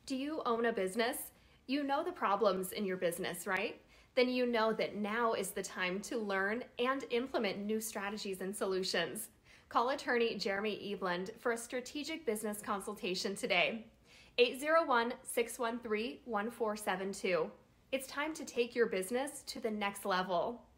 Do you own a business? You know the problems in your business, right? Then you know that now is the time to learn and implement new strategies and solutions. Call attorney Jeremy Eveland for a strategic business consultation today. 801-613-1472. It's time to take your business to the next level.